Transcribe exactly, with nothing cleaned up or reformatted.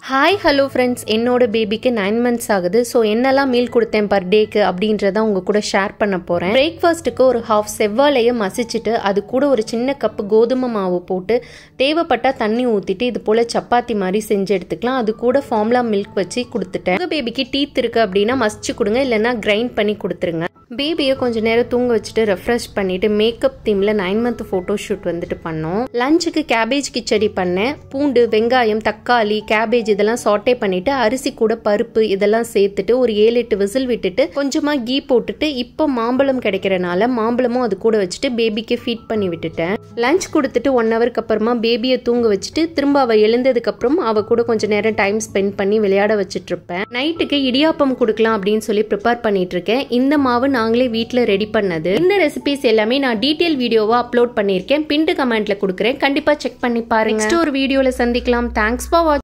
Hi hello friends, என்னோட பேபிக்கு nine months ஆகுது. ஸோ என்னெல்லாம் மீல் கொடுத்தேன் பர் டேக்கு அப்படின்றத உங்க கூட ஷேர் பண்ண போகிறேன். பிரேக்ஃபாஸ்ட்டுக்கு ஒரு ஹாஃப் செவ்வாழையை மசிச்சுட்டு அது கூட ஒரு சின்ன கப்பு கோதுமை மாவு போட்டு தேவைப்பட்டால் தண்ணி ஊற்றிட்டு இது போல் சப்பாத்தி மாதிரி செஞ்சு எடுத்துக்கலாம். அது கூட ஃபார்முலா மில்க் வச்சு கொடுத்துட்டேன். உங்கள் பேபிக்கு டீத் இருக்குது அப்படின்னா மசிச்சு கொடுங்க, இல்லைன்னா கிரைண்ட் பண்ணி கொடுத்துருங்க. பேபியை கொஞ்சம் நேரம் தூங்க வச்சுட்டு ரெஃப்ரெஷ் பண்ணிட்டு மேக்கப் தீமில் நைன் மந்த் ஃபோட்டோ ஷூட் வந்துட்டு பண்ணோம். லஞ்சுக்கு கேபேஜ் கிச்சடி பண்ணேன். பூண்டு, வெங்காயம், தக்காளி, கேபேஜ் இதெல்லாம் சாட்டே பண்ணிட்டு அரிசி கூட பருப்பு இதெல்லாம் சேர்த்துட்டு ஒரு ஏழு எட்டு விசில் விட்டுட்டு கொஞ்சமா கீ போட்டுட்டு இப்போ மாம்பழம் கிடைக்கிறனால மாம்பழமும் அது கூட வச்சுட்டு பேபிக்கு ஃபீட் பண்ணி விட்டுட்டேன். லஞ்ச் கொடுத்துட்டு ஒன் ஹவருக்கு அப்புறமா பேபியை தூங்க வச்சுட்டு திரும்ப அவ எழுந்ததுக்கு அப்புறம் அவ கூட கொஞ்சம் நேரம் டைம் ஸ்பெண்ட் பண்ணி விளையாட வச்சுட்டு இருப்பேன். நைட்டுக்கு இடியாப்பம் கொடுக்கலாம் அப்படின்னு சொல்லி ப்ரிப்பேர் பண்ணிட்டு இருக்கேன். இந்த மாவு நாங்களே வீட்ல ரெடி பண்ணது. இந்த ரெசிபிஸ் எல்லாமே நான் டீடைல் வீடியோவா அப்லோட் பண்ணிருக்கேன். பின்டு கமெண்ட்ல கொடுக்குறேன், கண்டிப்பா செக் பண்ணி பாருங்க. நெக்ஸ்ட் ஒரு வீடியோல சந்திக்கலாம். தேங்க்ஸ் ஃபார் வாட்சிங்.